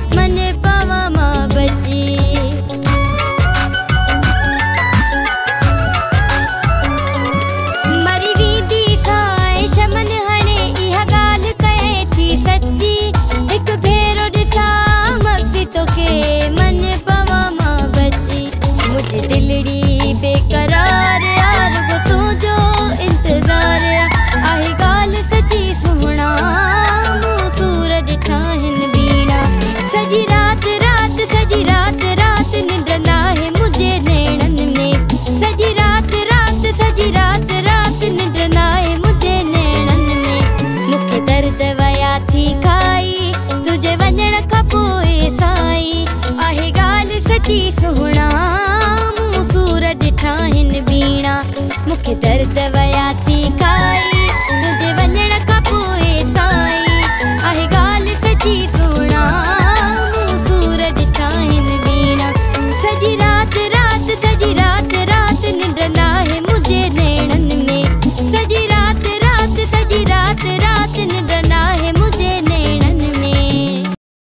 मन पवा मां बची। मरी वींदी साए शमन हणे इहा ॻाल्हि कए थी सची। हिकु भेरो ॾिसां मक्सी तोखे मन पवा मां बची। मुझे दिलड़ी बेकरार यार गो तुझो इंतजार आहे ॻाल्हि सची सुहिणा मूं सूर ॾिठा हिन बीणा। सजी रात रात सजी रात रात निंड नाहे मुझे नैणनि में। सजी रात रात सजी रात रात निंड नाहे मुझे नैणनि में। मूंखे दर्द वया थी खाई तुझे वञण खां पोइ साई आहे ॻाल्हि सची सुहिणा मूं सूर ॾिठा हिन बीणा। मूंखे दर्द वया